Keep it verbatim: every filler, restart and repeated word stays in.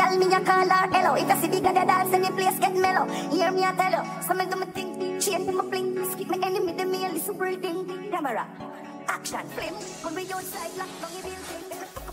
girl, me a call her hello. If you see the girl that dance in the place get mellow, hear me a tell you. So me do me thing, chain me bling, skip me enemy, the me a listen breathing. Camera, action, flame. When we outside, lock down the building.